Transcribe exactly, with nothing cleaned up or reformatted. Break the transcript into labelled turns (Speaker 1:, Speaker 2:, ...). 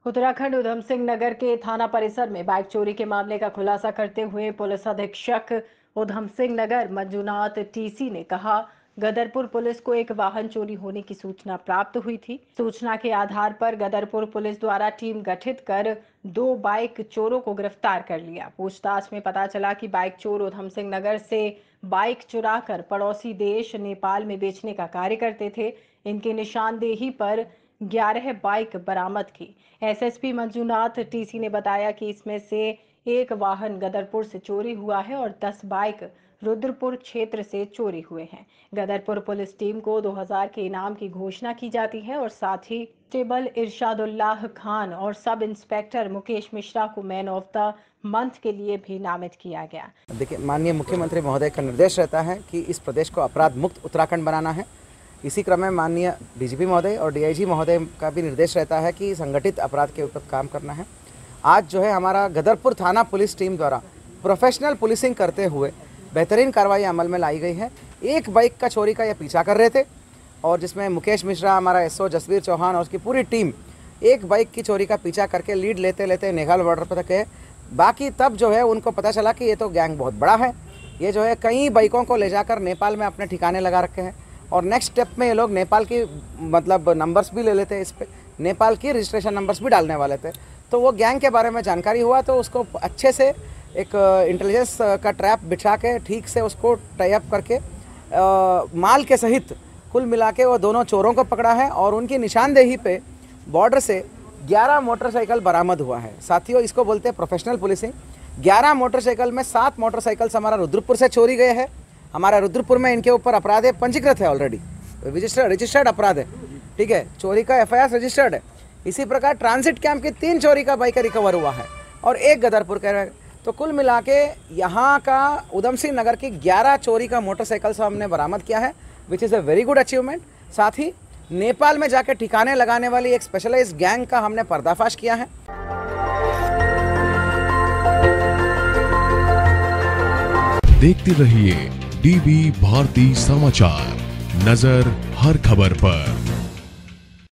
Speaker 1: उत्तराखंड उधम सिंह नगर के थाना परिसर में बाइक चोरी के मामले का खुलासा करते हुए पुलिस अधीक्षक उधम सिंह नगर मंजुनाथ टीसी ने कहा, गदरपुर पुलिस को एक वाहन चोरी होने की सूचना प्राप्त हुई थी। सूचना के आधार पर गदरपुर पुलिस द्वारा टीम गठित कर दो बाइक चोरों को गिरफ्तार कर लिया। पूछताछ में पता चला कि बाइक चोर उधम सिंह नगर से बाइक चुराकर पड़ोसी देश नेपाल में बेचने का कार्य करते थे। इनकी निशानदेही पर ग्यारह बाइक बरामद की। एसएसपी मंजुनाथ टीसी ने बताया कि इसमें से एक वाहन गदरपुर से चोरी हुआ है और दस बाइक रुद्रपुर क्षेत्र से चोरी हुए हैं। गदरपुर पुलिस टीम को दो हज़ार के इनाम की घोषणा की जाती है और साथ ही टेबल इरशादुल्लाह खान और सब इंस्पेक्टर मुकेश मिश्रा को मैन ऑफ द मंथ के लिए भी नामित किया गया।
Speaker 2: देखिए, माननीय मुख्यमंत्री महोदय का निर्देश रहता है कि इस प्रदेश को अपराध मुक्त उत्तराखंड बनाना है। इसी क्रम में माननीय डीजीपी महोदय और डीआईजी महोदय का भी निर्देश रहता है कि संगठित अपराध के ऊपर काम करना है। आज जो है हमारा गदरपुर थाना पुलिस टीम द्वारा प्रोफेशनल पुलिसिंग करते हुए बेहतरीन कार्रवाई अमल में लाई गई है। एक बाइक का चोरी का ये पीछा कर रहे थे और जिसमें मुकेश मिश्रा, हमारा एसओ जसवीर चौहान और उसकी पूरी टीम एक बाइक की चोरी का पीछा करके लीड लेते लेते नेघाल बॉर्डर पर तक गए। बाकी तब जो है उनको पता चला कि ये तो गैंग बहुत बड़ा है, ये जो है कई बाइकों को ले जाकर नेपाल में अपने ठिकाने लगा रखे हैं और नेक्स्ट स्टेप में ये लोग नेपाल की मतलब नंबर्स भी ले लेते हैं, इस पे नेपाल की रजिस्ट्रेशन नंबर्स भी डालने वाले थे। तो वो गैंग के बारे में जानकारी हुआ तो उसको अच्छे से एक इंटेलिजेंस का ट्रैप बिछा के ठीक से उसको टाई अप करके आ, माल के सहित कुल मिला के वो दोनों चोरों को पकड़ा है और उनकी निशानदेही पे बॉर्डर से ग्यारह मोटरसाइकिल बरामद हुआ है। साथियों, इसको बोलते हैं प्रोफेशनल पुलिसिंग। ग्यारह मोटरसाइकिल में सात मोटरसाइकिल हमारा रुद्रपुर से चोरी गए हैं। हमारा रुद्रपुर में इनके ऊपर अपराध है, पंजीकृत है, ऑलरेडी रजिस्टर्ड रजिस्टर्ड अपराध है, ठीक है। चोरी का एफ आई आर रजिस्टर्ड है। इसी प्रकार ट्रांजिट कैंप की तीन चोरी का बाइक रिकवर हुआ है और एक गदरपुर का। तो कुल मिला के यहाँ का उधम सिंह नगर की ग्यारह चोरी का मोटरसाइकिल से हमने बरामद किया है, which is a very good achievement. साथ ही नेपाल में जाके ठिकाने लगाने वाली एक स्पेशलाइज्ड गैंग का हमने पर्दाफाश किया है।
Speaker 3: देखते रहिए डीवी भारती समाचार, नजर हर खबर पर।